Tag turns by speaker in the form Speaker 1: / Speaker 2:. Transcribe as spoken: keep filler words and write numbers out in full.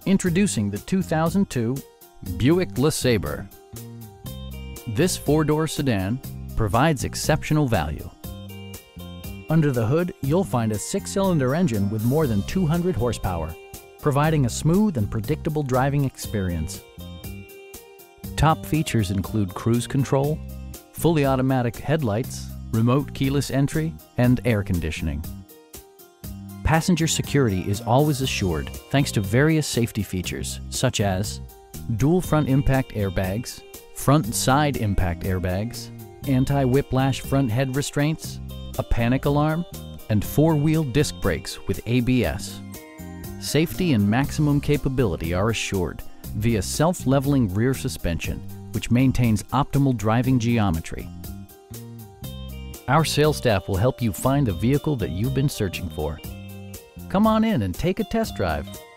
Speaker 1: Introducing the two thousand two Buick LeSabre. This four-door sedan provides exceptional value. Under the hood, you'll find a six-cylinder engine with more than two hundred horsepower, providing a smooth and predictable driving experience. Top features include cruise control, fully automatic headlights, remote keyless entry, and air conditioning. Passenger security is always assured thanks to various safety features such as dual front impact airbags, front and side impact airbags, anti-whiplash front head restraints, a panic alarm, and four-wheel disc brakes with A B S. Safety and maximum capability are assured via self-leveling rear suspension, which maintains optimal driving geometry. Our sales staff will help you find the vehicle that you've been searching for. Come on in and take a test drive.